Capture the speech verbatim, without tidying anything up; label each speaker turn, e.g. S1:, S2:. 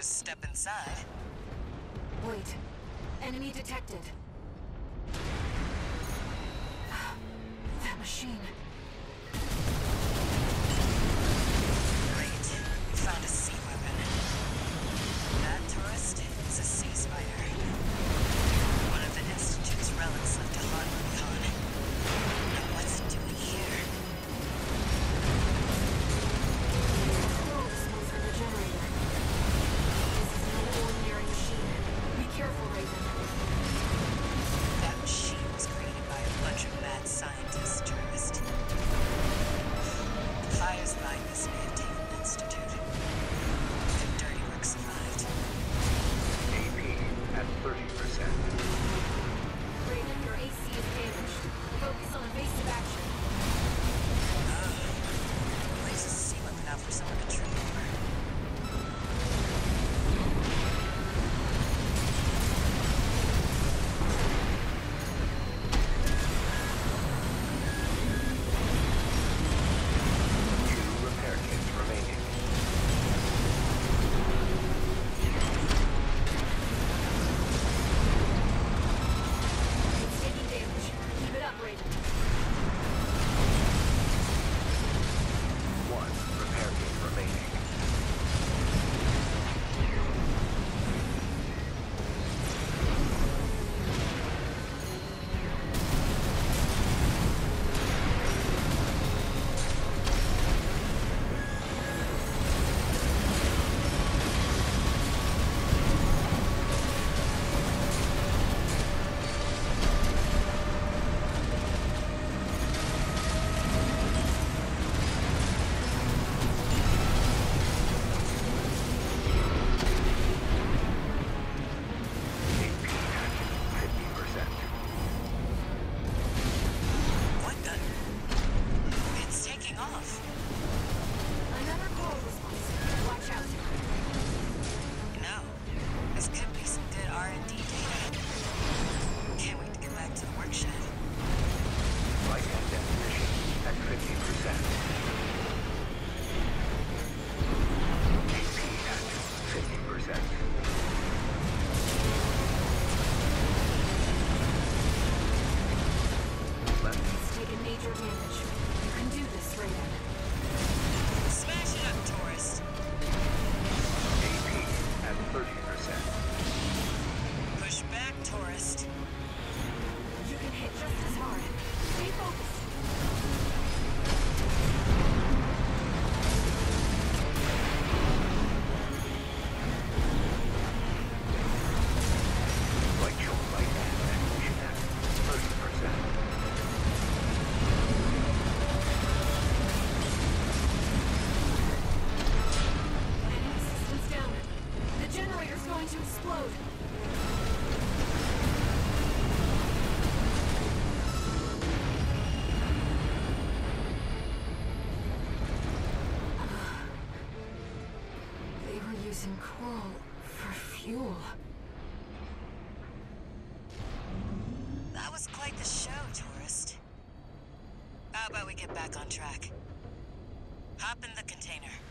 S1: step inside.
S2: Wait. Enemy detected. That machine.
S1: Great. We found a sea weapon. That tourist is a sea spider. One of the Institute's relics left to haunt Rubicon. Now what's it doing here?
S2: Squirrel smells from the generator. This is no ordinary machine. Be careful, Raven.
S1: That machine was created by a bunch of mad scientists, tourist. The fires behind this may have taken the Institute. The dirty work survived.
S3: A P at thirty percent.
S2: Raven, your A C is damaged. Focus on evasive action.
S1: Leaves a sea weapon out for someone to trip over.
S3: Two repair kits remaining.
S2: It's taking damage. Keep it up, Raven.
S3: One repair kit remaining. A P at fifty percent.
S1: What the? It's taking off.
S2: Another coral response. Watch out.
S1: No. This could be some good R and D data. Can't wait to get back to the workshed.
S3: Light and definition at fifty percent. A P at fifty percent. Left
S2: It's taken major damage. You can do this, Raven.
S1: Smash it up, tourist.
S3: A P at thirty percent.
S1: Push back, tourist.
S2: You can hit just as hard. Stay focused.
S3: Light show light and definition at thirty percent.
S2: Enemy systems down. The generator's going to explode. They were using coral for fuel.
S1: That was quite the show, tourist. How about we get back on track? Hop in the container.